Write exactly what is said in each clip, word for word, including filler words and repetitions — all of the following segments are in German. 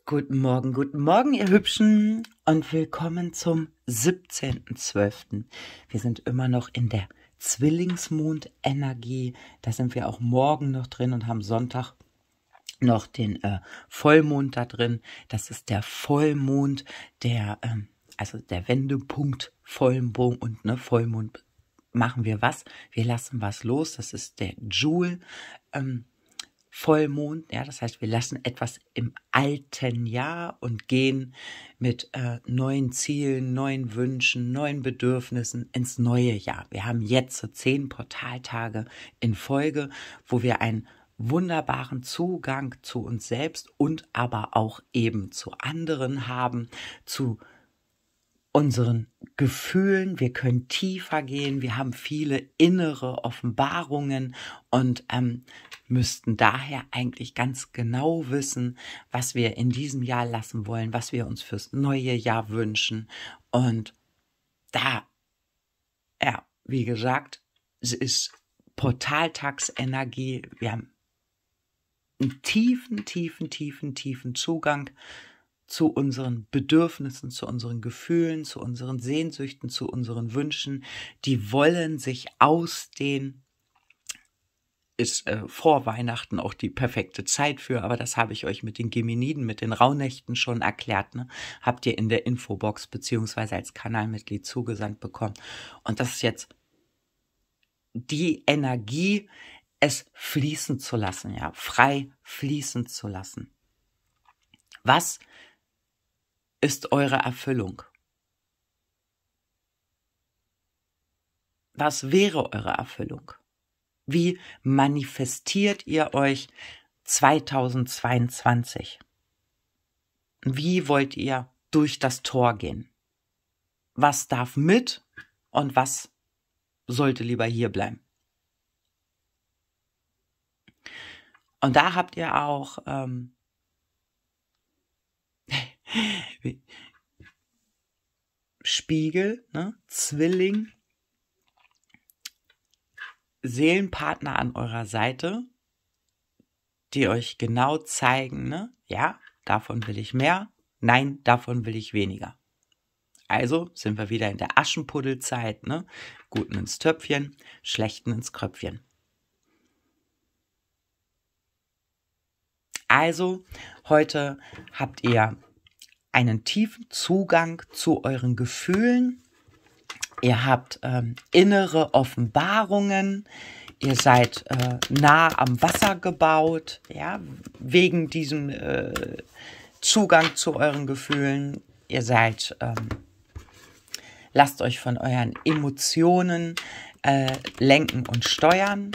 Guten Morgen, guten Morgen, ihr Hübschen, und willkommen zum siebzehnten zwölften Wir sind immer noch in der Zwillingsmondenergie. Da sind wir auch morgen noch drin und haben Sonntag noch den äh, Vollmond da drin. Das ist der Vollmond, der, ähm, also der Wendepunkt, Vollmond und ne, Vollmond machen wir was? Wir lassen was los. Das ist der Joule. Ähm, Vollmond, ja, das heißt, wir lassen etwas im alten Jahr und gehen mit äh, neuen Zielen, neuen Wünschen, neuen Bedürfnissen ins neue Jahr. Wir haben jetzt so zehn Portaltage in Folge, wo wir einen wunderbaren Zugang zu uns selbst und aber auch eben zu anderen haben, zu unseren Gefühlen. Wir können tiefer gehen, wir haben viele innere Offenbarungen und ähm, müssten daher eigentlich ganz genau wissen, was wir in diesem Jahr lassen wollen, was wir uns fürs neue Jahr wünschen. Und da, ja, wie gesagt, es ist Portaltagsenergie. Wir haben einen tiefen, tiefen, tiefen, tiefen Zugang zu unseren Bedürfnissen, zu unseren Gefühlen, zu unseren Sehnsüchten, zu unseren Wünschen. Die wollen sich ausdehnen. Ist äh, vor Weihnachten auch die perfekte Zeit für, aber das habe ich euch mit den Geminiden, mit den Rauhnächten schon erklärt. Ne? Habt ihr in der Infobox beziehungsweise als Kanalmitglied zugesandt bekommen. Und das ist jetzt die Energie, es fließen zu lassen, ja, frei fließen zu lassen. Was ist eure Erfüllung? Was wäre eure Erfüllung? Wie manifestiert ihr euch zweitausendzweiundzwanzig? Wie wollt ihr durch das Tor gehen? Was darf mit und was sollte lieber hier bleiben? Und da habt ihr auch ähm, Spiegel, ne? Zwilling, Seelenpartner an eurer Seite, die euch genau zeigen, ne? Ja, davon will ich mehr, nein, davon will ich weniger. Also sind wir wieder in der Aschenputtelzeit, ne? Guten ins Töpfchen, schlechten ins Kröpfchen. Also, heute habt ihr einen tiefen Zugang zu euren Gefühlen. Ihr habt ähm, innere Offenbarungen. Ihr seid äh, nah am Wasser gebaut, ja, wegen diesem äh, Zugang zu euren Gefühlen. Ihr seid, ähm, lasst euch von euren Emotionen äh, lenken und steuern.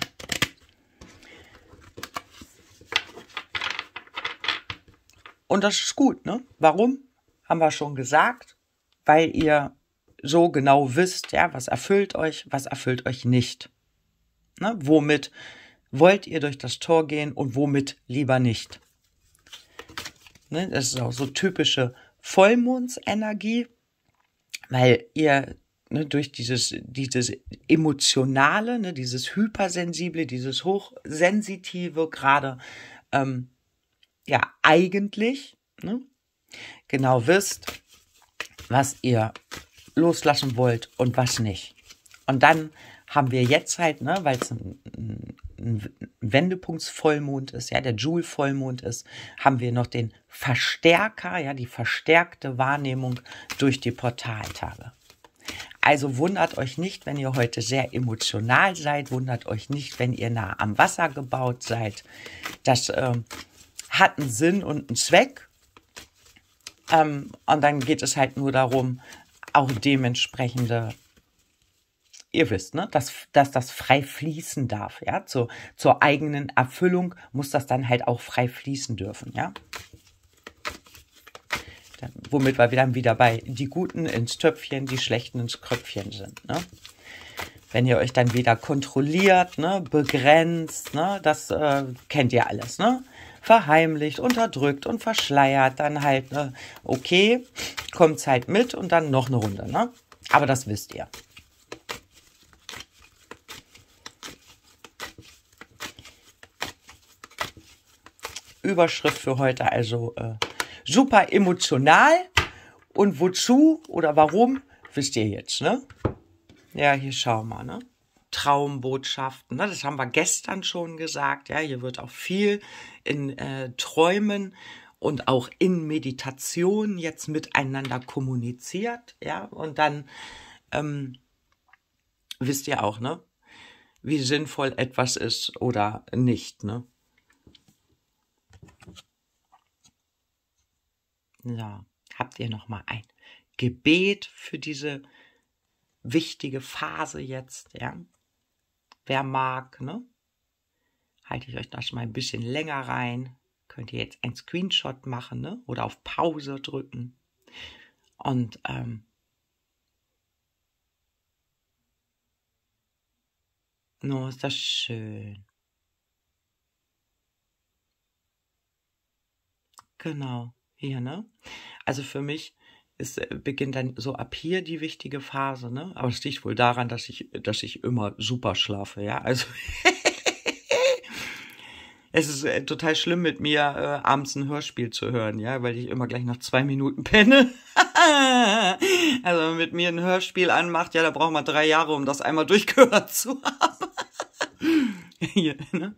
Und das ist gut, ne? Warum? Haben wir schon gesagt. Weil ihr so genau wisst, ja, was erfüllt euch, was erfüllt euch nicht. Ne? Womit wollt ihr durch das Tor gehen und womit lieber nicht? Ne? Das ist auch so typische Vollmondsenergie, weil ihr ne, durch dieses, dieses Emotionale, ne, dieses Hypersensible, dieses Hochsensitive gerade ähm, ja eigentlich ne, genau wisst, was ihr loslassen wollt und was nicht. Und dann haben wir jetzt halt, ne, weil es ein, ein Wendepunktsvollmond ist, ja, der Joule-Vollmond ist, haben wir noch den Verstärker, ja, die verstärkte Wahrnehmung durch die Portaltage. Also wundert euch nicht, wenn ihr heute sehr emotional seid, wundert euch nicht, wenn ihr nah am Wasser gebaut seid. Das ähm, hat einen Sinn und einen Zweck. Ähm, und dann geht es halt nur darum, auch dementsprechende, ihr wisst, ne, dass, dass das frei fließen darf, ja, zur, zur eigenen Erfüllung muss das dann halt auch frei fließen dürfen, ja. Dann, womit wir dann wieder bei die Guten ins Töpfchen, die Schlechten ins Kröpfchen sind, ne. Wenn ihr euch dann wieder kontrolliert, ne, begrenzt, ne, das äh, kennt ihr alles, ne, verheimlicht, unterdrückt und verschleiert, dann halt, ne, okay, kommt's halt mit und dann noch eine Runde, ne? Aber das wisst ihr. Überschrift für heute also, äh, super emotional. Und wozu oder warum, wisst ihr jetzt, ne? Ja, hier schauen wir, ne? Traumbotschaften, ne? Das haben wir gestern schon gesagt. Ja, hier wird auch viel in äh, Träumen und auch in Meditation jetzt miteinander kommuniziert. Ja, und dann ähm, wisst ihr auch, ne? Wie sinnvoll etwas ist oder nicht, ne? Ja, habt ihr noch mal ein Gebet für diese wichtige Phase jetzt, ja? Wer mag, ne? Halte ich euch das mal ein bisschen länger rein. Könnt ihr jetzt ein Screenshot machen, ne? Oder auf Pause drücken. Und ähm, no, ist das schön. Genau, hier, ne? Also für mich ist, äh, beginnt dann so ab hier die wichtige Phase, ne? Aber es liegt wohl daran, dass ich, dass ich immer super schlafe, ja? Also es ist äh, total schlimm mit mir äh, abends ein Hörspiel zu hören, ja, weil ich immer gleich nach zwei Minuten penne. Also wenn man mit mir ein Hörspiel anmacht, ja, da braucht man drei Jahre, um das einmal durchgehört zu haben. Hier, ne?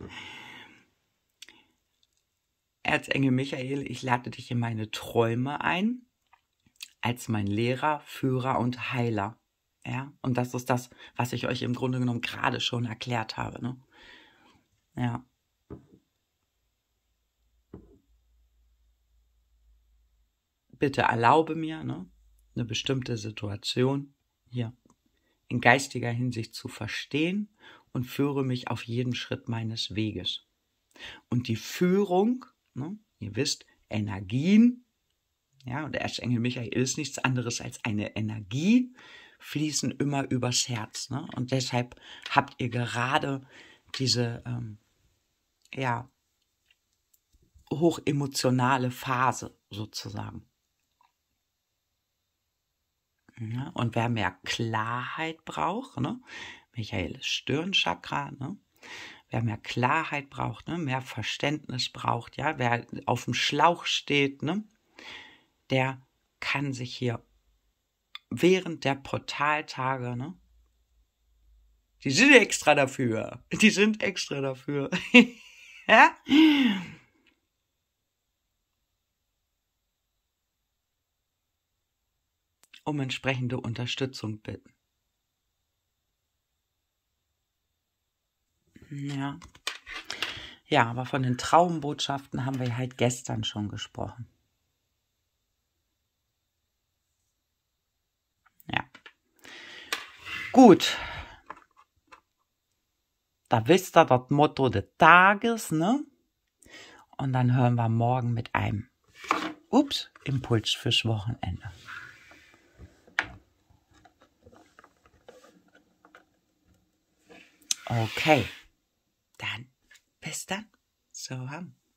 Erzengel Michael, ich lade dich in meine Träume ein, als mein Lehrer, Führer und Heiler. Ja, und das ist das, was ich euch im Grunde genommen gerade schon erklärt habe, ne? Ja. Bitte erlaube mir, ne, eine bestimmte Situation hier in geistiger Hinsicht zu verstehen und führe mich auf jeden Schritt meines Weges. Und die Führung, ne, ihr wisst, Energien, ja, und der Erzengel Michael ist nichts anderes als eine Energie, fließen immer übers Herz, ne? Und deshalb habt ihr gerade diese, ähm, ja, hochemotionale Phase sozusagen. Ja, und wer mehr Klarheit braucht, ne? Michael ist Stirnchakra, ne? Wer mehr Klarheit braucht, ne? Mehr Verständnis braucht, ja, wer auf dem Schlauch steht, ne? Der kann sich hier während der Portaltage, ne? Die sind extra dafür. Die sind extra dafür. Ja? Um entsprechende Unterstützung bitten. Ja. Ja, aber von den Traumbotschaften haben wir halt gestern schon gesprochen. Ja. Gut. Da wisst ihr das Motto des Tages, ne? Und dann hören wir morgen mit einem, ups, Impuls fürs Wochenende. Okay. Dann, bis dann. So haben.